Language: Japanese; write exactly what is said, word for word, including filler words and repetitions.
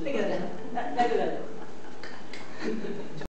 だけどね、大丈夫大丈夫。